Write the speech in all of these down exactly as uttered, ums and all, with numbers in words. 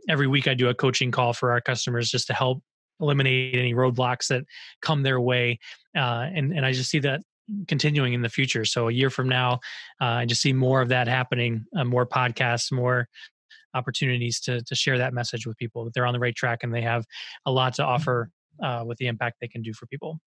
every week I do a coaching call for our customers just to help eliminate any roadblocks that come their way. Uh, and, and I just see that continuing in the future. So a year from now, uh, I just see more of that happening, uh, more podcasts, more opportunities to to share that message with people, that they're on the right track and they have a lot to offer uh, with the impact they can do for people.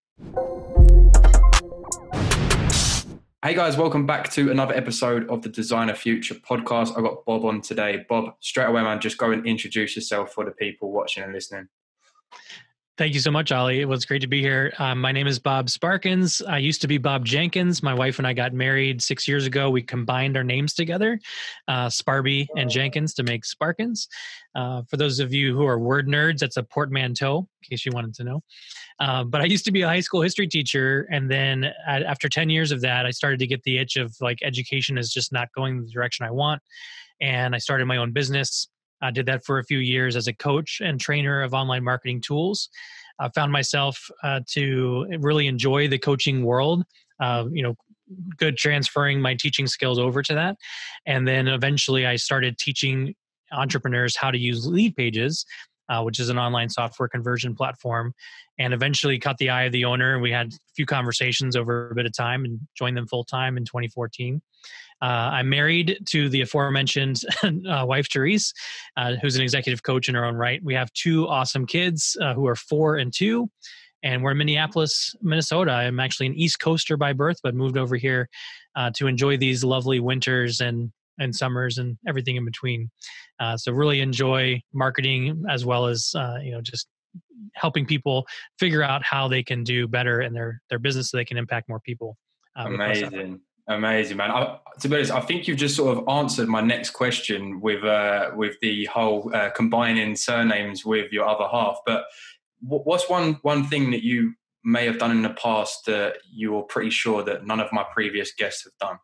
Hey guys, welcome back to another episode of the Designer Future podcast. I've got Bob on today. Bob, straight away, man, just go and introduce yourself for the people watching and listening. Thank you so much, Olley. It was great to be here. Um, my name is Bob Sparkins. I used to be Bob Jenkins. My wife and I got married six years ago. We combined our names together, uh, Sparby and Jenkins, to make Sparkins. Uh, for those of you who are word nerds, that's a portmanteau, in case you wanted to know. Uh, but I used to be a high school history teacher. And then at, after ten years of that, I started to get the itch of like education is just not going the direction I want. And I started my own business. I did that for a few years as a coach and trainer of online marketing tools. I found myself uh, to really enjoy the coaching world, uh, you know, good transferring my teaching skills over to that. And then eventually I started teaching entrepreneurs how to use Leadpages, uh, which is an online software conversion platform, and eventually caught the eye of the owner. We had a few conversations over a bit of time and joined them full time in twenty fourteen. Uh, I'm married to the aforementioned uh, wife, Therese, uh, who's an executive coach in her own right. We have two awesome kids uh, who are four and two, and we're in Minneapolis, Minnesota. I'm actually an East Coaster by birth, but moved over here uh, to enjoy these lovely winters and and summers and everything in between. Uh, so really enjoy marketing as well as uh, you know just helping people figure out how they can do better in their their business so they can impact more people. Uh, Amazing. Amazing, man. I, to be honest, I think you've just sort of answered my next question with uh, with the whole uh, combining surnames with your other half. But what's one one thing that you may have done in the past that you're pretty sure that none of my previous guests have done?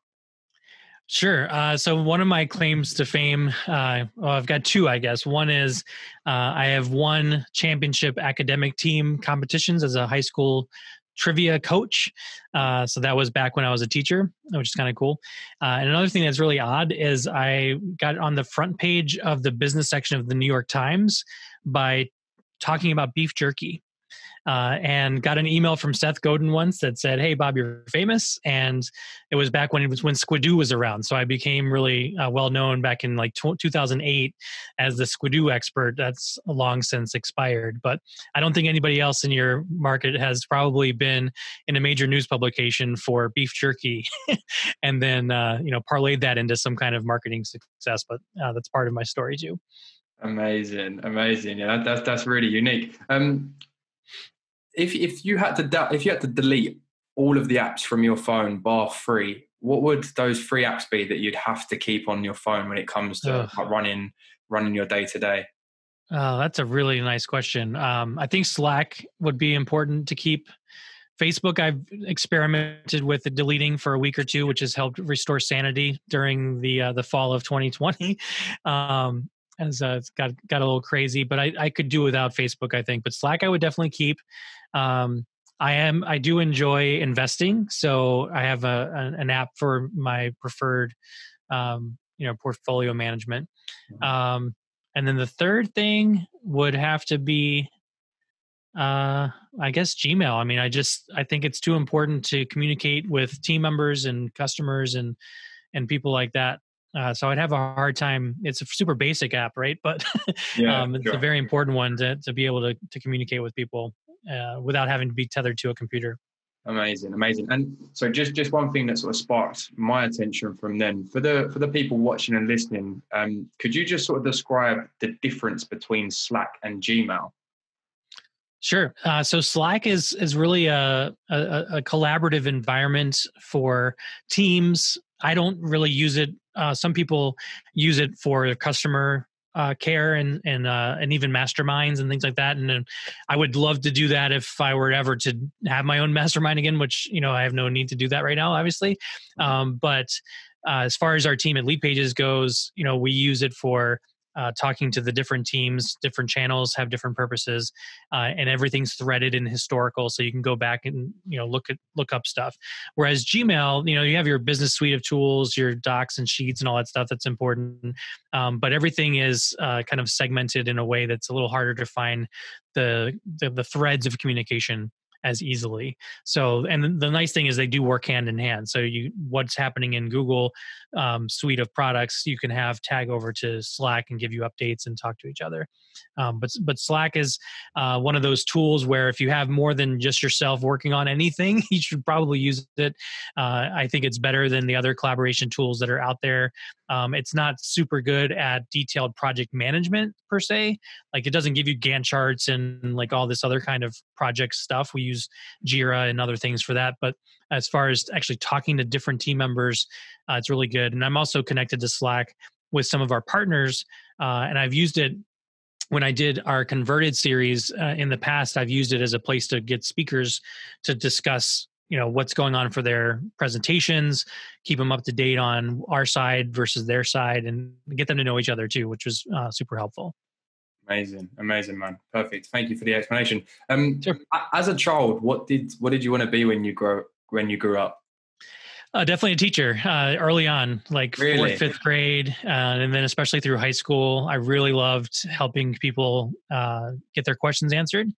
Sure. Uh, so one of my claims to fame, uh, well, I've got two, I guess. One is uh, I have won championship academic team competitions as a high school trivia coach. Uh, so that was back when I was a teacher, which is kind of cool. Uh, and another thing that's really odd is I got on the front page of the business section of the New York Times by talking about beef jerky. Uh, and got an email from Seth Godin once that said, "Hey, Bob, you're famous." And it was back when it was when Squidoo was around. So I became really uh, well known back in like two thousand eight as the Squidoo expert. That's long since expired. But I don't think anybody else in your market has probably been in a major news publication for beef jerky and then, uh, you know, parlayed that into some kind of marketing success. But uh, that's part of my story too. Amazing. Amazing. Yeah, that, that's, that's really unique. Um, If if you had to de- if you had to delete all of the apps from your phone bar free, what would those free apps be that you'd have to keep on your phone when it comes to like running running your day to day? Oh, that's a really nice question. Um, I think Slack would be important to keep. Facebook, I've experimented with deleting for a week or two, which has helped restore sanity during the uh, the fall of twenty twenty. Um, as uh, it's got got a little crazy, but I, I could do without Facebook, I think. But Slack, I would definitely keep. Um, I am I do enjoy investing, so I have a an, an app for my preferred, um, you know, portfolio management. Um, and then the third thing would have to be, uh, I guess, Gmail. I mean, I just I think it's too important to communicate with team members and customers and and people like that. Uh, so I'd have a hard time. It's a super basic app, right? But Yeah, um, it's sure. a very important one to to be able to to communicate with people uh, without having to be tethered to a computer. Amazing, amazing. And so just, just one thing that sort of sparked my attention from then, for the for the people watching and listening, um, could you just sort of describe the difference between Slack and Gmail? Sure. Uh, so Slack is is really a, a a collaborative environment for teams. I don't really use it. Uh, some people use it for customer uh, care and and uh, and even masterminds and things like that. And, and I would love to do that if I were ever to have my own mastermind again, which, you know, I have no need to do that right now, obviously. Um, but uh, as far as our team at Leadpages goes, you know, we use it for uh, talking to the different teams. Different channels have different purposes, uh, and everything's threaded and historical, so you can go back and you know look at look up stuff. Whereas Gmail, you know, you have your business suite of tools, your docs and sheets and all that stuff that's important, um, but everything is uh, kind of segmented in a way that's a little harder to find the the, the threads of communication as easily. So, and the nice thing is they do work hand in hand. So you, what's happening in Google um, suite of products, you can have tag over to Slack and give you updates and talk to each other. Um, but, but Slack is uh, one of those tools where if you have more than just yourself working on anything, you should probably use it. Uh, I think it's better than the other collaboration tools that are out there. Um, it's not super good at detailed project management per se. Like it doesn't give you Gantt charts and like all this other kind of project stuff. We use Jira and other things for that. But as far as actually talking to different team members, uh, it's really good. And I'm also connected to Slack with some of our partners. Uh, and I've used it when I did our Converted series uh, in the past. I've used it as a place to get speakers to discuss you know what's going on for their presentations, keep them up to date on our side versus their side, and get them to know each other too, which was uh, super helpful. Amazing, amazing, man. Perfect. Thank you for the explanation. Um, Sure. As a child, what did what did you want to be when you grow when you grew up? Uh, definitely a teacher uh, early on, like Really? fourth, fifth grade, uh, and then especially through high school. I really loved helping people uh, get their questions answered.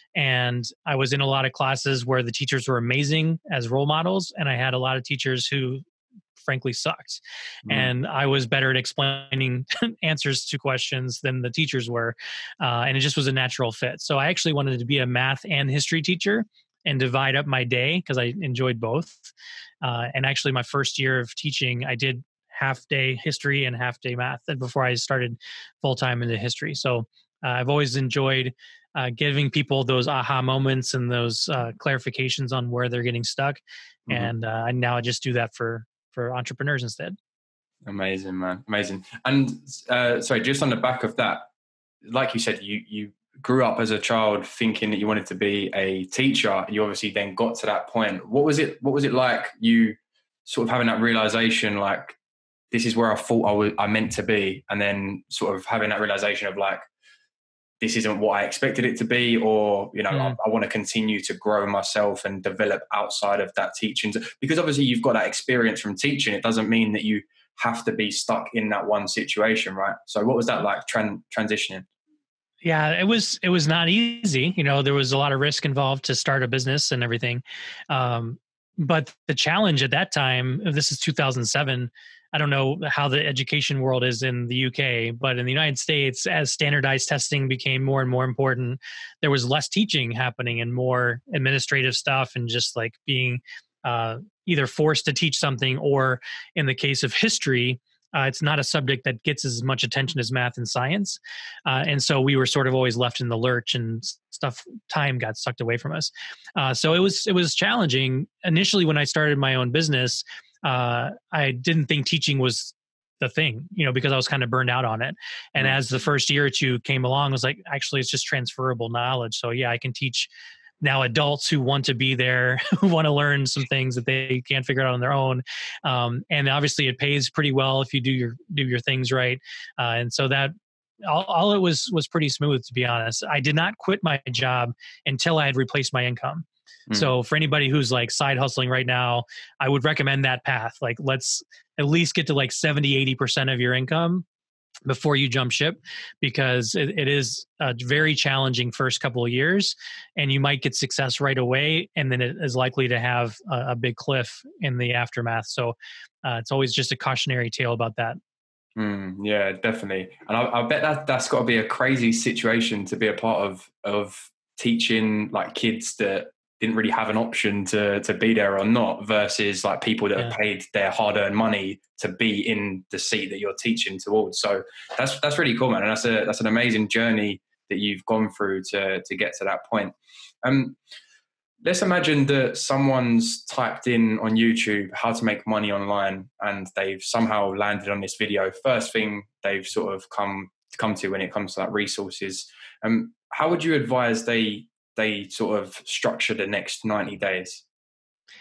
And I was in a lot of classes where the teachers were amazing as role models, and I had a lot of teachers who frankly sucked. Mm. And I was better at explaining answers to questions than the teachers were. Uh, and it just was a natural fit. So I actually wanted to be a math and history teacher and divide up my day because I enjoyed both. Uh, and actually my first year of teaching, I did half day history and half day math before I started full time into history. So uh, I've always enjoyed uh, giving people those aha moments and those uh, clarifications on where they're getting stuck. Mm-hmm. And uh, now I just do that for, for entrepreneurs instead. Amazing, man. Amazing. And uh, sorry, just on the back of that, like you said, you, you grew up as a child thinking that you wanted to be a teacher. You obviously then got to that point. What was it, what was it like you sort of having that realization, like, this is where I thought I was, I meant to be. And then sort of having that realization of like, this isn't what I expected it to be, or, you know, mm. I, I want to continue to grow myself and develop outside of that teaching. Because obviously you've got that experience from teaching. It doesn't mean that you have to be stuck in that one situation, right? So what was that like tran- transitioning? Yeah, it was, it was not easy. You know, there was a lot of risk involved to start a business and everything. Um, but the challenge at that time, this is two thousand seven, I don't know how the education world is in the U K, but in the United States, as standardized testing became more and more important, there was less teaching happening and more administrative stuff and just like being uh, either forced to teach something, or in the case of history, uh, it's not a subject that gets as much attention as math and science. Uh, and so we were sort of always left in the lurch and stuff, time got sucked away from us. Uh, so it was, it was challenging. Initially, when I started my own business, uh, I didn't think teaching was the thing, you know, because I was kind of burned out on it. And mm-hmm. as the first year or two came along, I was like, actually, it's just transferable knowledge. So yeah, I can teach now adults who want to be there, who want to learn some things that they can't figure out on their own. Um, and obviously it pays pretty well if you do your, do your things right. Uh, and so that all, all it was, was pretty smooth, to be honest. I did not quit my job until I had replaced my income. Mm. So for anybody who's like side hustling right now, I would recommend that path. Like, let's at least get to like seventy, eighty percent of your income before you jump ship, because it, it is a very challenging first couple of years, and you might get success right away, and then it is likely to have a, a big cliff in the aftermath. So uh, it's always just a cautionary tale about that. Mm, yeah, definitely. And I, I bet that that's got to be a crazy situation to be a part of, of teaching like kids that didn't really have an option to to be there or not, versus like people that yeah. have paid their hard-earned money to be in the seat that you're teaching towards. So that's that's really cool, man. And that's a that's an amazing journey that you've gone through to to get to that point. Um, let's imagine that someone's typed in on YouTube how to make money online, and they've somehow landed on this video. First thing they've sort of come come to when it comes to like resources. Um, how would you advise they they sort of structure the next ninety days?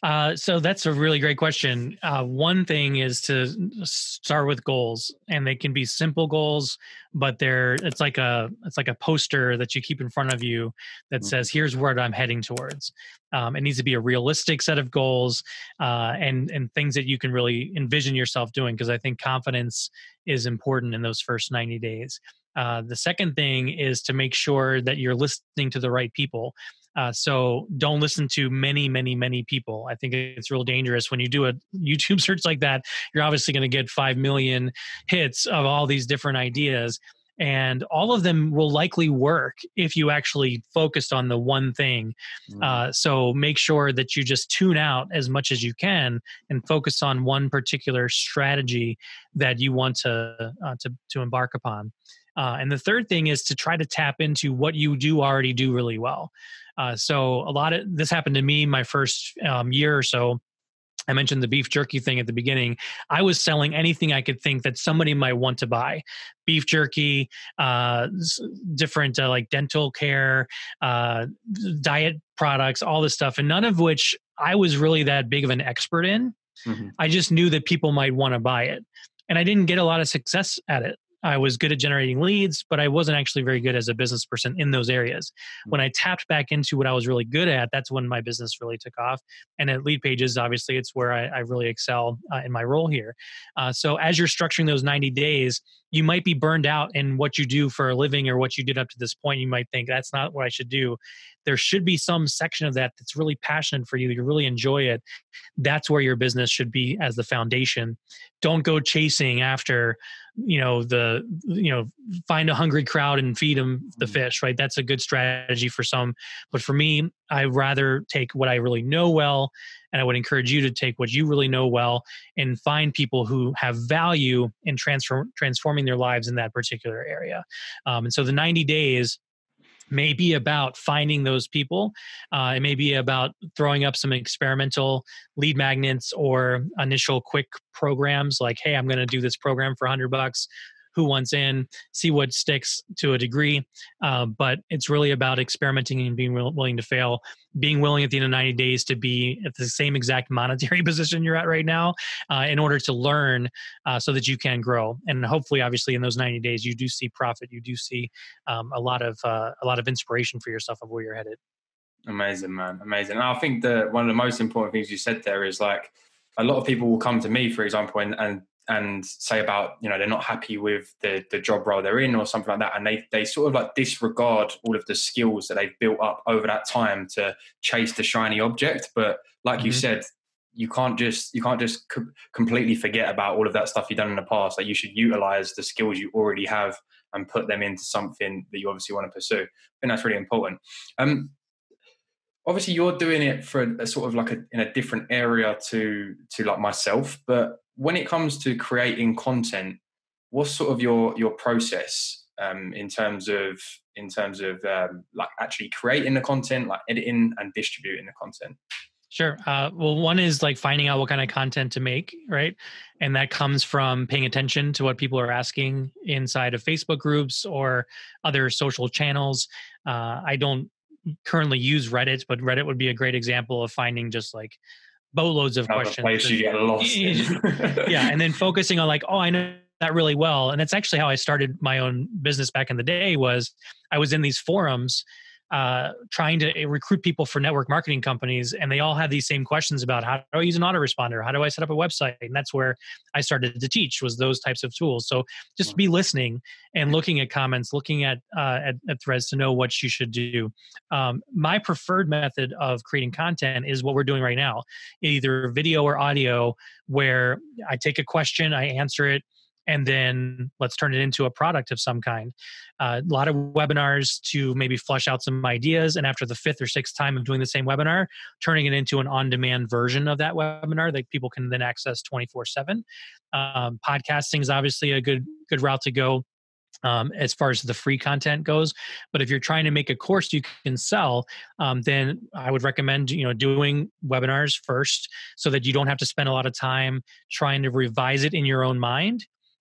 Uh, so that's a really great question. Uh, one thing is to start with goals, and they can be simple goals, but they're it's like a it's like a poster that you keep in front of you that Mhm. says, "Here's what I'm heading towards." Um, it needs to be a realistic set of goals, uh, and and things that you can really envision yourself doing. Because I think confidence is important in those first ninety days. Uh, the second thing is to make sure that you're listening to the right people. Uh, so don't listen to many, many, many people. I think it's real dangerous when you do a YouTube search like that. You're obviously going to get five million hits of all these different ideas. And all of them will likely work if you actually focused on the one thing. Mm. Uh, so make sure that you just tune out as much as you can and focus on one particular strategy that you want to uh, to, to embark upon. Uh, and the third thing is to try to tap into what you do already do really well. Uh, so a lot of this happened to me my first um, year or so. I mentioned the beef jerky thing at the beginning. I was selling anything I could think that somebody might want to buy. Beef jerky, uh, different uh, like dental care, uh, diet products, all this stuff, and none of which I was really that big of an expert in. Mhm. I just knew that people might want to buy it. And I didn't get a lot of success at it. I was good at generating leads, but I wasn't actually very good as a business person in those areas. When I tapped back into what I was really good at, that's when my business really took off. And at Leadpages, obviously, it's where I, I really excel uh, in my role here. Uh, so as you're structuring those ninety days, you might be burned out in what you do for a living or what you did up to this point. You might think that's not what I should do. There should be some section of that that's really passionate for you. You really enjoy it. That's where your business should be as the foundation. Don't go chasing after, you know, the, you know, find a hungry crowd and feed them the fish, right? That's a good strategy for some. But for me, I rather take what I really know well. And I would encourage you to take what you really know well and find people who have value in transform, transforming their lives in that particular area. Um, and so the ninety days may be about finding those people. Uh, it may be about throwing up some experimental lead magnets or initial quick programs like, hey, I'm going to do this program for a hundred bucks. Who wants in? See what sticks to a degree. Uh, but it's really about experimenting and being will, willing to fail, being willing at the end of ninety days to be at the same exact monetary position you're at right now uh, in order to learn uh, so that you can grow. And hopefully, obviously, in those ninety days, you do see profit. You do see um, a lot of uh, a lot of inspiration for yourself of where you're headed. Amazing, man. Amazing. And I think that one of the most important things you said there is like a lot of people will come to me, for example, and, and and say about, you know, they're not happy with the the job role they're in or something like that. And they they sort of like disregard all of the skills that they've built up over that time to chase the shiny object. But like mm-hmm. you said, you can't just you can't just co- completely forget about all of that stuff you've done in the past. Like you should utilize the skills you already have and put them into something that you obviously want to pursue. I think that's really important. Um, obviously you're doing it for a, a sort of like a, in a different area to to like myself, but when it comes to creating content, what's sort of your your process um, in terms of in terms of um, like actually creating the content, like editing and distributing the content? Sure. Uh, well, one is like finding out what kind of content to make, right? And that comes from paying attention to what people are asking inside of Facebook groups or other social channels. Uh, I don't currently use Reddit, but Reddit would be a great example of finding just like boatloads of Another questions. place you get lost in. Yeah. And then focusing on like, oh, I know that really well. And that's actually how I started my own business back in the day. Was I was in these forums uh, trying to recruit people for network marketing companies. And they all had these same questions about how do I use an autoresponder? How do I set up a website? And that's where I started to teach, was those types of tools. So just be listening and looking at comments, looking at, uh, at, at threads to know what you should do. Um, my preferred method of creating content is what we're doing right now, either video or audio, where I take a question, I answer it, and then let's turn it into a product of some kind. Uh, a lot of webinars to maybe flush out some ideas. And after the fifth or sixth time of doing the same webinar, turning it into an on-demand version of that webinar that people can then access twenty-four seven. Um, podcasting is obviously a good, good route to go um, as far as the free content goes. But if you're trying to make a course you can sell, um, then I would recommend, you know, doing webinars first so that you don't have to spend a lot of time trying to revise it in your own mind.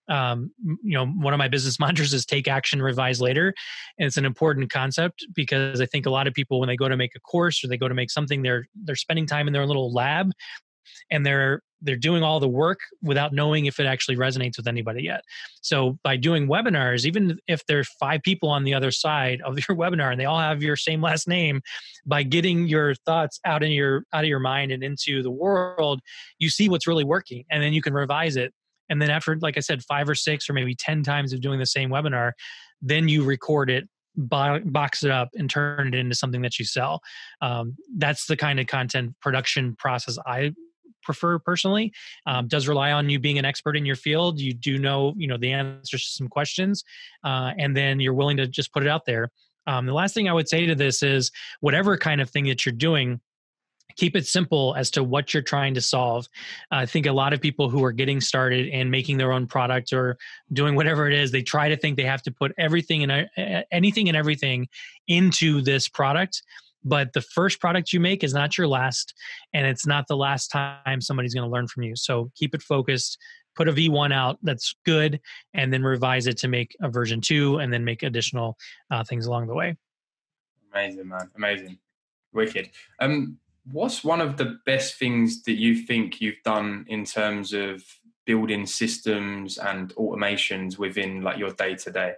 Um, you know, one of my business mantras is take action, revise later. And it's an important concept because I think a lot of people, when they go to make a course or they go to make something, they're, they're spending time in their little lab and they're, they're doing all the work without knowing if it actually resonates with anybody yet. So by doing webinars, even if there's five people on the other side of your webinar and they all have your same last name, by getting your thoughts out in your, out of your mind and into the world, you see what's really working and then you can revise it. And then after, like I said, five or six or maybe ten times of doing the same webinar, then you record it, bo- box it up, and turn it into something that you sell. Um, that's the kind of content production process I prefer personally. Um, does rely on you being an expert in your field. You do know, you know, the answers to some questions, uh, and then you're willing to just put it out there. Um, the last thing I would say to this is whatever kind of thing that you're doing, keep it simple as to what you're trying to solve. I think a lot of people who are getting started and making their own product or doing whatever it is, they try to think they have to put everything and anything and everything into this product. But the first product you make is not your last, and it's not the last time somebody's going to learn from you. So keep it focused, put a V one out that's good, and then revise it to make a version two, and then make additional uh, things along the way. Amazing, man. Amazing. Wicked. Um, what's one of the best things that you think you've done in terms of building systems and automations within like your day to day?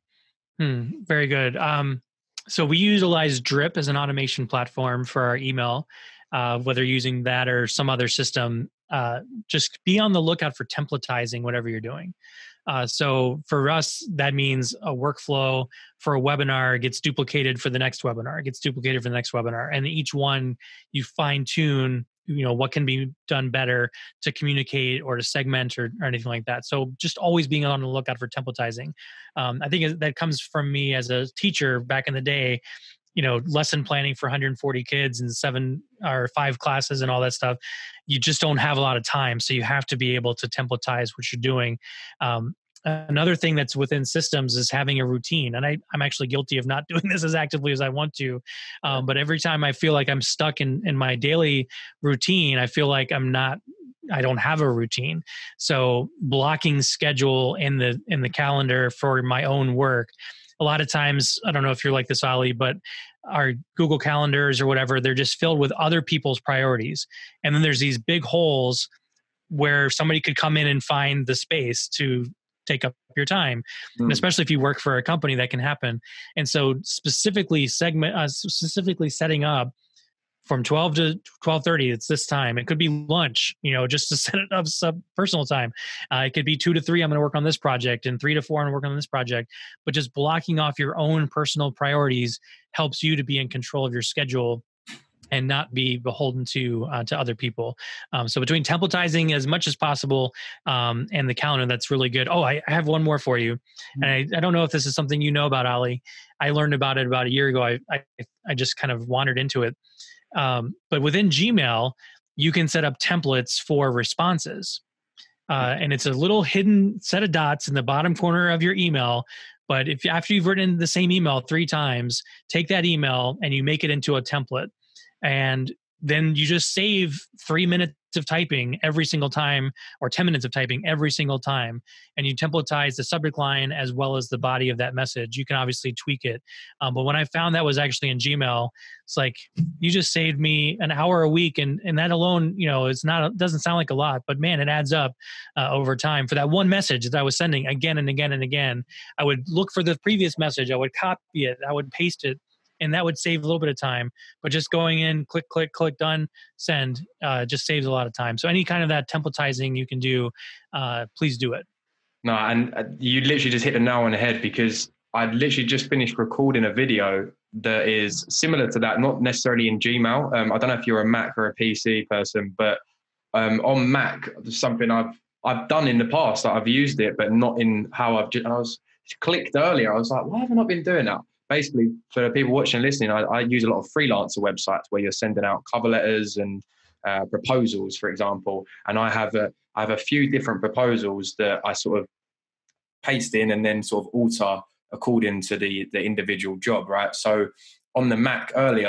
Hmm, very good. Um, so we utilize Drip as an automation platform for our email. Uh, whether using that or some other system, uh, just be on the lookout for templatizing whatever you're doing. Uh, so for us, that means a workflow for a webinar gets duplicated for the next webinar, it gets duplicated for the next webinar. And each one you fine tune, you know, what can be done better to communicate or to segment or, or anything like that. So just always being on the lookout for templatizing. Um, I think that comes from me as a teacher back in the day. You know, lesson planning for one hundred forty kids and seven or five classes and all that stuff. You just don't have a lot of time. So you have to be able to templatize what you're doing. Um, another thing that's within systems is having a routine. And I, I'm actually guilty of not doing this as actively as I want to. Um, but every time I feel like I'm stuck in, in my daily routine, I feel like I'm not, I don't have a routine. So blocking schedule in the, in the calendar for my own work. A lot of times, I don't know if you're like this, Olley, but our Google calendars or whatever, they're just filled with other people's priorities. And then there's these big holes where somebody could come in and find the space to take up your time. Mm. And especially if you work for a company, that can happen. And so specifically segment, uh, specifically setting up from twelve to twelve thirty, it's this time. It could be lunch, you know, just to set it up some personal time. Uh, it could be two to three, I'm going to work on this project, and three to four, I'm working on this project. But just blocking off your own personal priorities helps you to be in control of your schedule and not be beholden to uh, to other people. Um, so between templatizing as much as possible um, and the calendar, that's really good. Oh, I, I have one more for you. Mm-hmm. And I, I don't know if this is something you know about, Olley. I learned about it about a year ago. I, I, I just kind of wandered into it. Um, but within Gmail, you can set up templates for responses. Uh, and it's a little hidden set of dots in the bottom corner of your email. But if after you've written the same email three times, take that email and you make it into a template. And then you just save three minutes of typing every single time, or ten minutes of typing every single time. And you templatize the subject line as well as the body of that message. You can obviously tweak it. Um, but when I found that was actually in Gmail, it's like, you just saved me an hour a week. And, and that alone, you know, it's not, it doesn't sound like a lot, but man, it adds up uh, over time. For that one message that I was sending again and again and again, I would look for the previous message. I would copy it. I would paste it. And that would save a little bit of time, but just going in, click, click, click, done, send, uh, just saves a lot of time. So any kind of that templatizing you can do, uh, please do it. No, and you literally just hit the nail on the head, because I'd literally just finished recording a video that is similar to that, not necessarily in Gmail. Um, I don't know if you're a Mac or a P C person, but um, on Mac, there's something I've I've done in the past that I've used it, but not in how I've. And I was clicked earlier. I was like, why have I not been doing that? Basically, for the people watching and listening, I, I use a lot of freelancer websites where you're sending out cover letters and uh, proposals, for example. And I have a I have a few different proposals that I sort of paste in and then sort of alter according to the the individual job, right? So on the Mac earlier,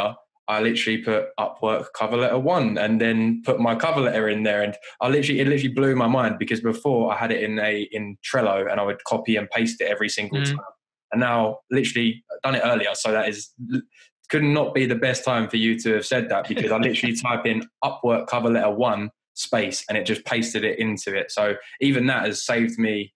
I literally put Upwork cover letter one and then put my cover letter in there. And I literally, it literally blew my mind, because before I had it in a, in Trello, and I would copy and paste it every single Mm. time. And now literally I've done it earlier. So that is, could not be the best time for you to have said that, because I literally type in Upwork cover letter one space and it just pasted it into it. So even that has saved me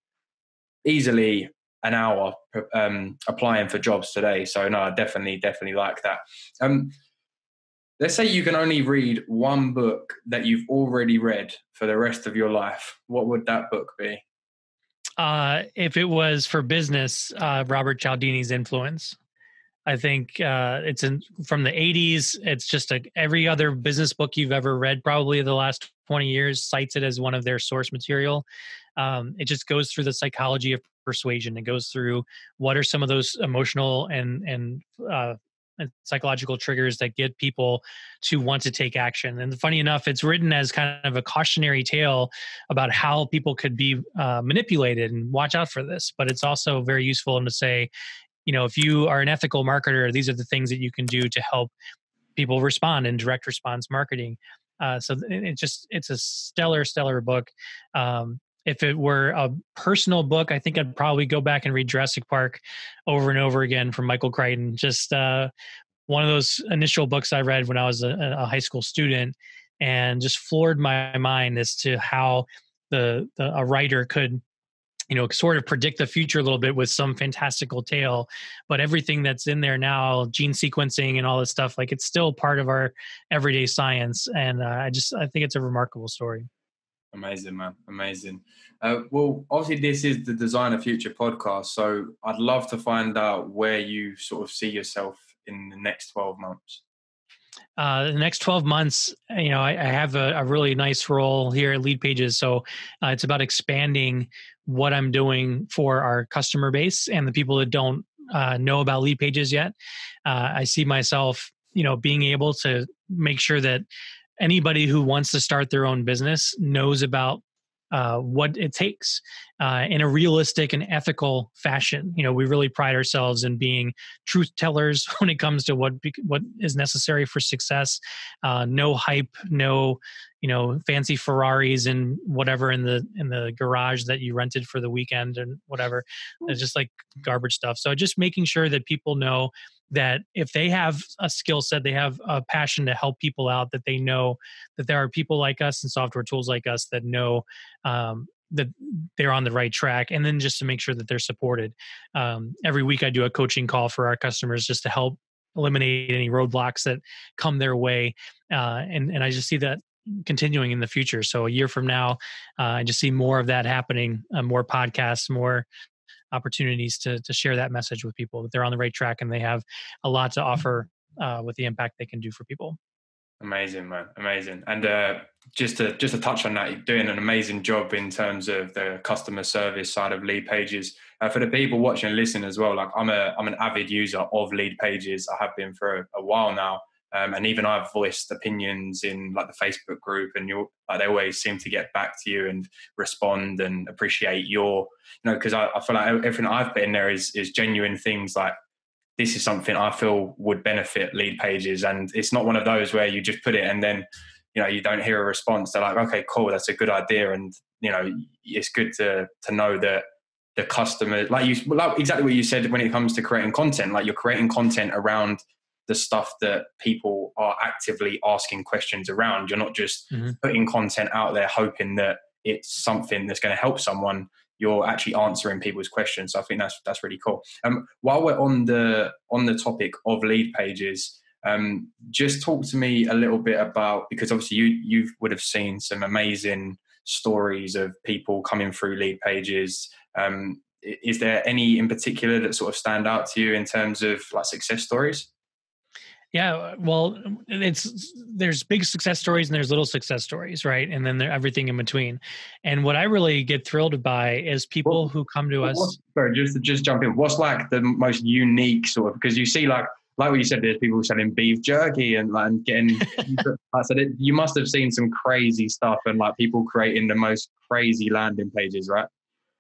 easily an hour um, applying for jobs today. So no, I definitely, definitely like that. Um, let's say you can only read one book that you've already read for the rest of your life. What would that book be? Uh, if it was for business, uh, Robert Cialdini's Influence. I think uh, it's in, from the eighties. It's just a, every other business book you've ever read, probably the last twenty years, cites it as one of their source material. Um, it just goes through the psychology of persuasion. It goes through what are some of those emotional and and, uh, and psychological triggers that get people to want to take action. And funny enough, it's written as kind of a cautionary tale about how people could be uh, manipulated, and watch out for this. But it's also very useful to say, you know, if you are an ethical marketer, these are the things that you can do to help people respond in direct response marketing. Uh, so it just, it's a stellar, stellar book. Um, if it were a personal book, I think I'd probably go back and read Jurassic Park over and over again from Michael Crichton. Just uh, one of those initial books I read when I was a, a high school student, and just floored my mind as to how the, the a writer could, you know, sort of predict the future a little bit with some fantastical tale. But everything that's in there now, gene sequencing and all this stuff, like it's still part of our everyday science. And uh, I just, I think it's a remarkable story. Amazing, man. Amazing. Uh, well, obviously this is the Designer Future podcast. So I'd love to find out where you sort of see yourself in the next twelve months. Uh, the next twelve months, you know, I, I have a, a really nice role here at Leadpages. So uh, it's about expanding what I'm doing for our customer base and the people that don't uh, know about Leadpages yet. Uh, I see myself, you know, being able to make sure that anybody who wants to start their own business knows about uh, what it takes uh, in a realistic and ethical fashion. You know, we really pride ourselves in being truth tellers when it comes to what what is necessary for success. Uh, no hype, no, you know, fancy Ferraris and whatever in the in the garage that you rented for the weekend and whatever. It's just like garbage stuff. So just making sure that people know that if they have a skill set, they have a passion to help people out, that they know that there are people like us and software tools like us that know um, that they're on the right track. And then just to make sure that they're supported. Um, every week I do a coaching call for our customers just to help eliminate any roadblocks that come their way. Uh, and, and I just see that continuing in the future. So a year from now, uh, I just see more of that happening, uh, more podcasts, more opportunities to to share that message with people, that they're on the right track and they have a lot to offer uh, with the impact they can do for people. Amazing, man. Amazing. And uh, just to just to touch on that, you're doing an amazing job in terms of the customer service side of Leadpages. Uh, for the people watching and listening as well, like I'm a I'm an avid user of Leadpages. I have been for a, a while now. Um, and even I've voiced opinions in like the Facebook group, and you're, like, they always seem to get back to you and respond and appreciate your, you know, because I, I feel like everything I've put in there is is genuine things like, this is something I feel would benefit Leadpages. And it's not one of those where you just put it and then, you know, you don't hear a response. They're like, okay, cool, that's a good idea. And, you know, it's good to to know that the customer, like you, like exactly what you said when it comes to creating content, like you're creating content around the stuff that people are actively asking questions around. You're not just mm-hmm. putting content out there hoping that it's something that's going to help someone. You're actually answering people's questions. So I think that's that's really cool. Um, while we're on the on the topic of Leadpages, um, just talk to me a little bit about, because obviously you you would have seen some amazing stories of people coming through Leadpages. Um, is there any in particular that sort of stand out to you in terms of like success stories? Yeah, well, it's there's big success stories and there's little success stories, right? And then there everything in between. And what I really get thrilled by is people well, who come to us. Sorry, just just jump in. What's like the most unique sort of, because you see like like what you said, there's people selling beef jerky and like and getting. I said it, you must have seen some crazy stuff and like people creating the most crazy landing pages, right?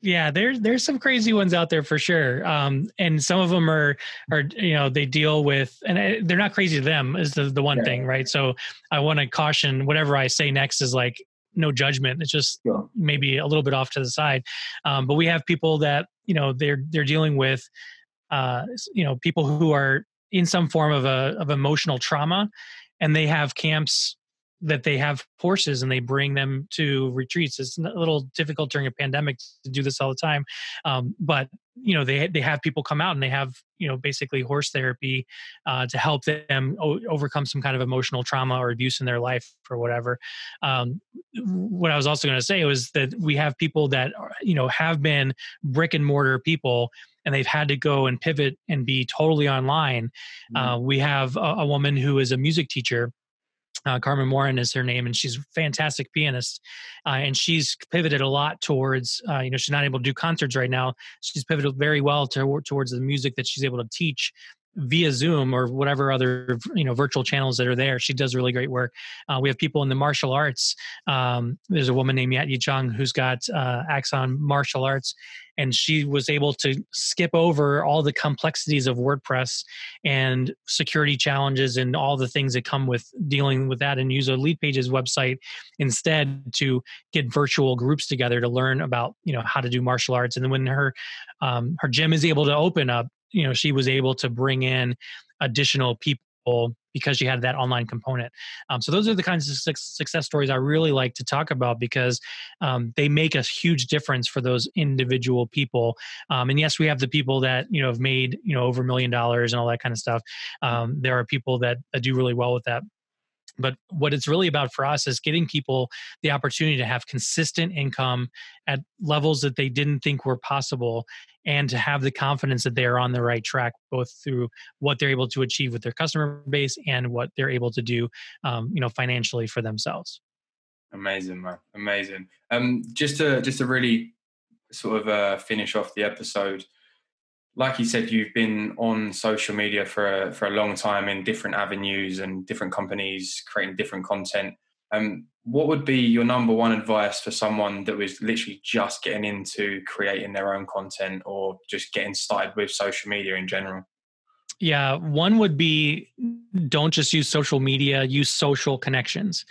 Yeah, there's there's some crazy ones out there for sure, um, and some of them are are you know they deal with, and I- they're not crazy to them is the the one Yeah, thing, right? So I want to caution whatever I say next is like no judgment. It's just sure. maybe a little bit off to the side, um, but we have people that you know they're they're dealing with uh, you know people who are in some form of a of emotional trauma, and they have camps that they have horses and they bring them to retreats. It's a little difficult during a pandemic to do this all the time, um, but you know they they have people come out and they have you know basically horse therapy uh, to help them o- overcome some kind of emotional trauma or abuse in their life or whatever. Um, what I was also going to say was that we have people that are, you know have been brick and mortar people and they've had to go and pivot and be totally online. Mm. Uh, we have a, a woman who is a music teacher, uh, Carmen Morin is her name, and she's a fantastic pianist. Uh, and she's pivoted a lot towards, uh, you know, she's not able to do concerts right now. She's pivoted very well to, towards the music that she's able to teach via Zoom or whatever other, you know, virtual channels that are there. She does really great work. Uh, we have people in the martial arts. Um, there's a woman named Yat Yi Chung who's got uh, Axon Martial Arts, and she was able to skip over all the complexities of WordPress and security challenges and all the things that come with dealing with that, and use a Leadpages website instead to get virtual groups together to learn about you know how to do martial arts. And then when her um, her gym is able to open up, you know she was able to bring in additional people because she had that online component. Um, so those are the kinds of success stories I really like to talk about because um, they make a huge difference for those individual people. Um, and yes, we have the people that you know have made you know over a million dollars and all that kind of stuff. Um, there are people that, that do really well with that. But what it's really about for us is getting people the opportunity to have consistent income at levels that they didn't think were possible, and to have the confidence that they are on the right track, both through what they're able to achieve with their customer base and what they're able to do, um, you know, financially for themselves. Amazing, man. Amazing. Um, just to just to really sort of uh, finish off the episode, like you said, you've been on social media for a, for a long time in different avenues and different companies creating different content. Um, what would be your number one advice for someone that was literally just getting into creating their own content or just getting started with social media in general? Yeah, one would be don't just use social media, use social connections.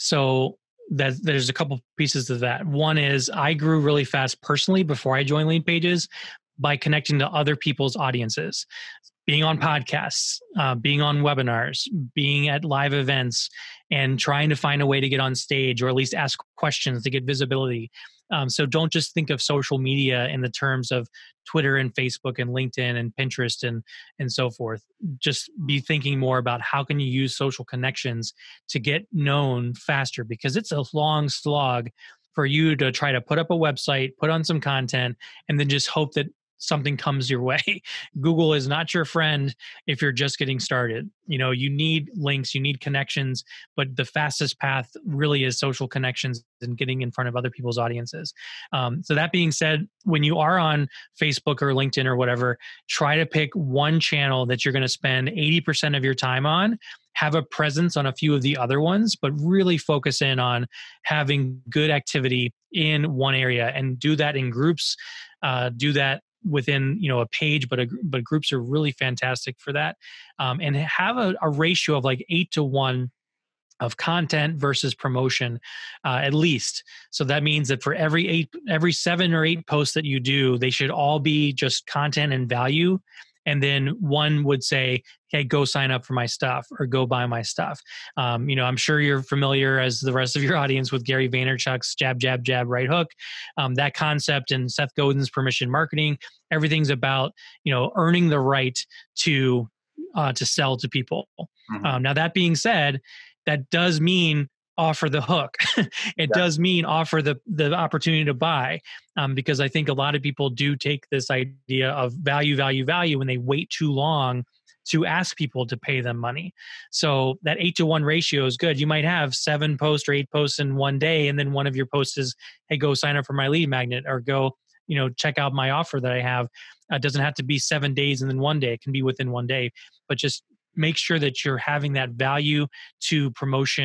So that there's a couple pieces of that. One is I grew really fast personally before I joined Leadpages by connecting to other people's audiences, being on podcasts, uh, being on webinars, being at live events, and trying to find a way to get on stage or at least ask questions to get visibility. Um, so don't just think of social media in the terms of Twitter and Facebook and LinkedIn and Pinterest and and so forth. Just be thinking more about how can you use social connections to get known faster, because it's a long slog for you to try to put up a website, put on some content, and then just hope that something comes your way. Google is not your friend if you're just getting started. You know, you need links, you need connections, but the fastest path really is social connections and getting in front of other people's audiences. Um, so that being said, when you are on Facebook or LinkedIn or whatever, try to pick one channel that you're going to spend eighty percent of your time on. Have a presence on a few of the other ones, but really focus in on having good activity in one area, and do that in groups. Uh, do that within you know a page, but a, but groups are really fantastic for that. Um, and have a, a ratio of like eight to one of content versus promotion, uh, at least. So that means that for every eight, every seven or eight posts that you do, they should all be just content and value. And then one would say, hey, go sign up for my stuff or go buy my stuff. Um, you know, I'm sure you're familiar, as the rest of your audience, with Gary Vaynerchuk's jab, jab, jab, right hook. Um, that concept, and Seth Godin's permission marketing, everything's about, you know, earning the right to, uh, to sell to people. Mm-hmm. Um, now, that being said, that does mean offer the hook. It Yeah. does mean offer the the opportunity to buy, um, because I think a lot of people do take this idea of value, value, value, and they wait too long to ask people to pay them money. So that eight to one ratio is good. You might have seven posts or eight posts in one day, and then one of your posts is, hey, go sign up for my lead magnet, or go, you know, check out my offer that I have. It doesn't have to be seven days and then one day. It can be within one day, but just make sure that you're having that value to promotion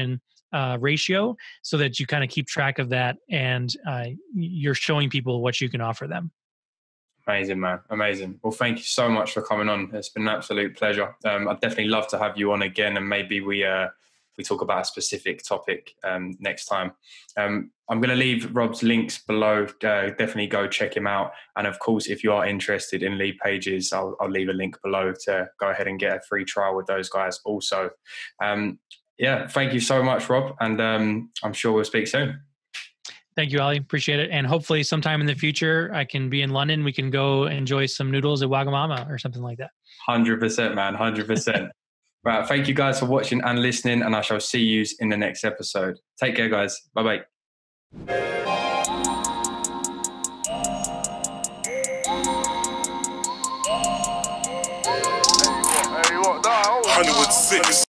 uh, ratio so that you kind of keep track of that and uh, you're showing people what you can offer them. Amazing, man. Amazing. Well, thank you so much for coming on. It's been an absolute pleasure. Um, I'd definitely love to have you on again, and maybe we uh, we talk about a specific topic um, next time. Um, I'm going to leave Rob's links below. Uh, definitely go check him out. And of course, if you are interested in Leadpages, I'll, I'll leave a link below to go ahead and get a free trial with those guys also. Um, yeah, thank you so much, Rob. And um, I'm sure we'll speak soon. Thank you, Olley. Appreciate it. And hopefully sometime in the future, I can be in London. We can go enjoy some noodles at Wagamama or something like that. one hundred percent, man. one hundred percent. Right. Thank you guys for watching and listening. And I shall see you in the next episode. Take care, guys. Bye-bye. Hollywood six.